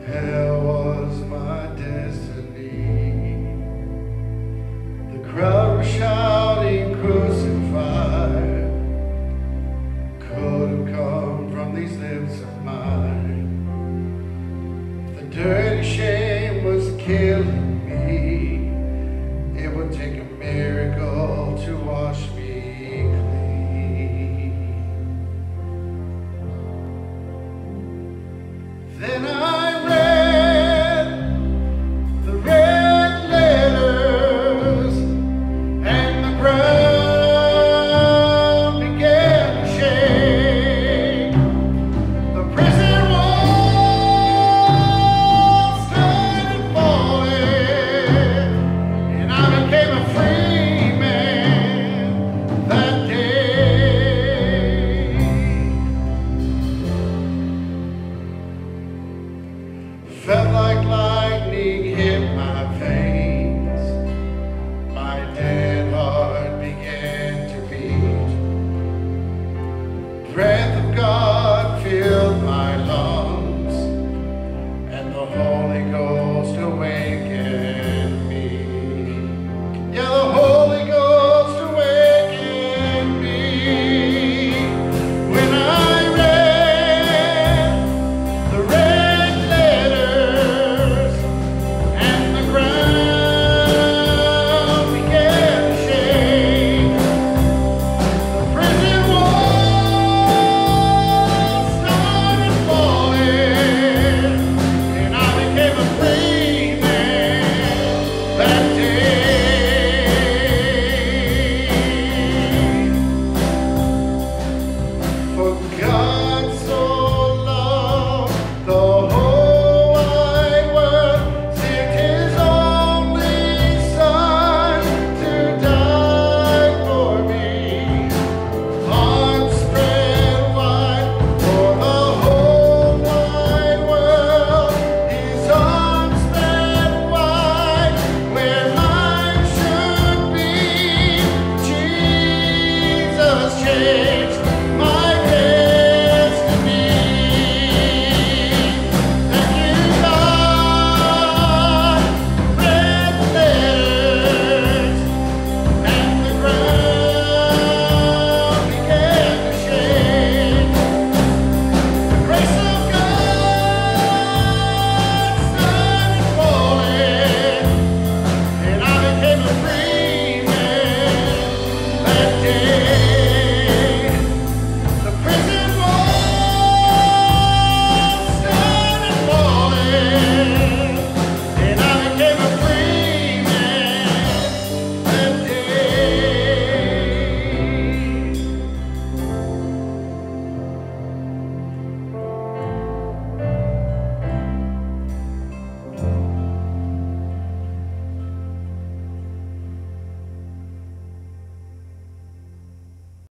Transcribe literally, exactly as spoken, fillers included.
Hell was my destiny. The crowd was shouting, crucified. Could have come from these lips of mine. The dirty shame was killing me. It would take a miracle to wash me clean. Then I read the red letters, and the ground began to shake. The prison walls started falling, and I became a free man that day. Felt like lightning hit my veins. My dead heart began to beat. Breath of God filled my lungs, and the Holy Ghost